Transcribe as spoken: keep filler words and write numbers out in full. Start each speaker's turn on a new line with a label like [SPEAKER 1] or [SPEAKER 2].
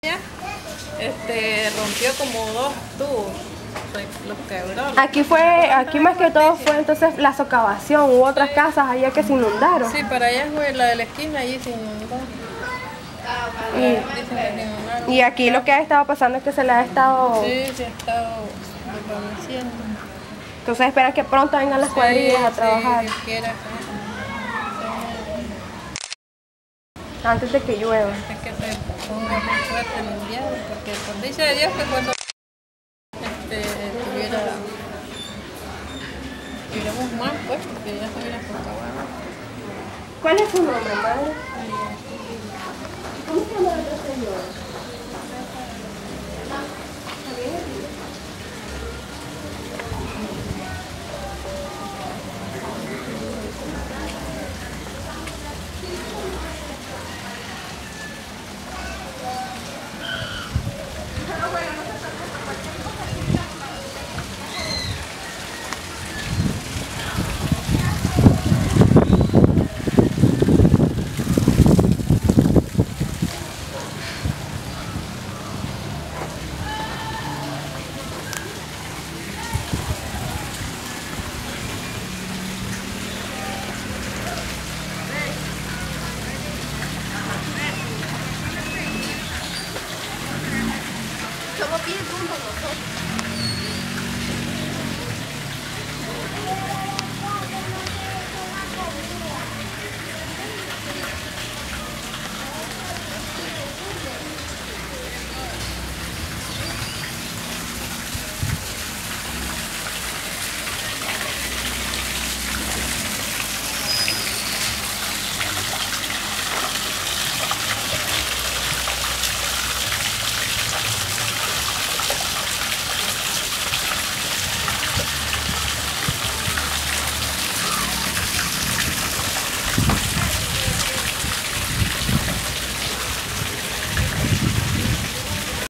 [SPEAKER 1] Este, rompió como dos tubos, los quebró.
[SPEAKER 2] Aquí fue, aquí más que todo fue entonces la socavación, hubo otras casas allá que se inundaron.
[SPEAKER 1] Sí, para allá fue la de la esquina, allí se inundó.
[SPEAKER 2] Y, y aquí lo que ha estado pasando es que se le ha estado...
[SPEAKER 1] Sí, se ha estado desvaneciendo.
[SPEAKER 2] Entonces esperan que pronto vengan las cuadrillas a trabajar.
[SPEAKER 1] Sí, que quiera.
[SPEAKER 2] Antes de que llueva.
[SPEAKER 1] Antes que se ponga más fuerte el invierno, porque por dicha de Dios que cuando este, tuviera, tuviéramos más, pues, porque ya se hubiera acabado.
[SPEAKER 2] ¿Cuál es su nombre, madre? ¿Cómo se llama la otra señora? Somos bien juntos nosotros.